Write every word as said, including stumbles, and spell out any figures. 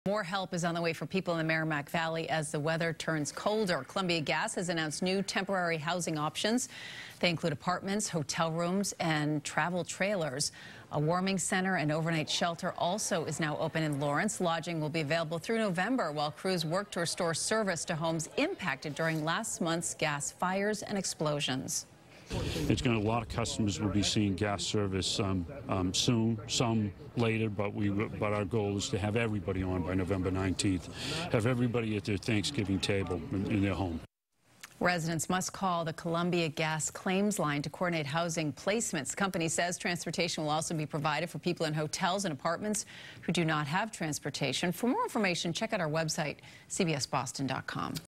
More help is on the way for people in the Merrimack Valley as the weather turns colder. Columbia Gas has announced new temporary housing options. They include apartments, hotel rooms, and travel trailers. A warming center and overnight shelter also is now open in Lawrence. Lodging will be available through November while crews work to restore service to homes impacted during last month's gas fires and explosions. It's going to, a lot of customers will be seeing gas service um, um, soon, some later, but we but our goal is to have everybody on by November nineteenth, have everybody at their Thanksgiving table in, in their home. Residents must call the Columbia Gas claims line to coordinate housing placements. The company says transportation will also be provided for people in hotels and apartments who do not have transportation. For more information, check out our website, C B S Boston dot com.